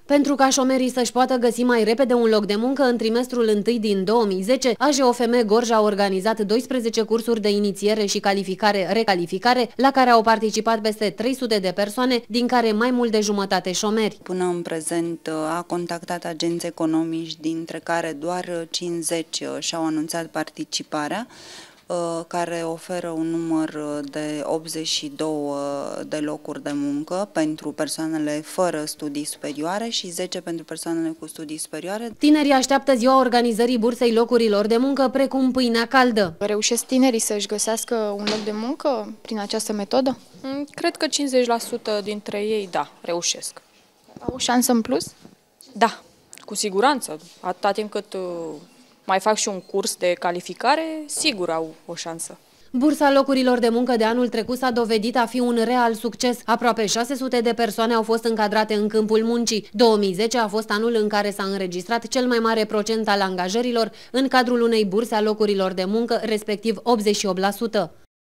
Pentru ca șomerii să-și poată găsi mai repede un loc de muncă, în trimestrul 1 din 2010, AJOFM Gorj a organizat 12 cursuri de inițiere și calificare-recalificare, la care au participat peste 300 de persoane, din care mai mult de jumătate șomeri. Până în prezent a contactat agenți economici, dintre care doar 50 și-au anunțat participarea, care oferă un număr de 82 de locuri de muncă pentru persoanele fără studii superioare și 10 pentru persoanele cu studii superioare. Tinerii așteaptă ziua organizării bursei locurilor de muncă, precum pâinea caldă. Reușesc tinerii să-și găsească un loc de muncă prin această metodă? Cred că 50% dintre ei, da, reușesc. Au o șansă în plus? Da, cu siguranță. Atâta timp cât mai fac și un curs de calificare, sigur au o șansă. Bursa locurilor de muncă de anul trecut s-a dovedit a fi un real succes. Aproape 600 de persoane au fost încadrate în câmpul muncii. 2010 a fost anul în care s-a înregistrat cel mai mare procent al angajărilor în cadrul unei burse a locurilor de muncă, respectiv 88%.